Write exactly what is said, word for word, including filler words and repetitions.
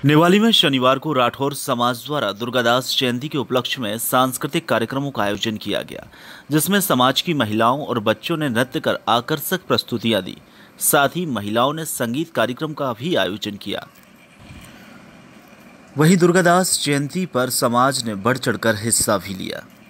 निवाली में शनिवार को राठौर समाज द्वारा दुर्गादास जयंती के उपलक्ष्य में सांस्कृतिक कार्यक्रमों का आयोजन किया गया, जिसमें समाज की महिलाओं और बच्चों ने नृत्य कर आकर्षक प्रस्तुतियां दी। साथ ही महिलाओं ने संगीत कार्यक्रम का भी आयोजन किया। वहीं दुर्गादास जयंती पर समाज ने बढ़ चढ़कर हिस्सा भी लिया।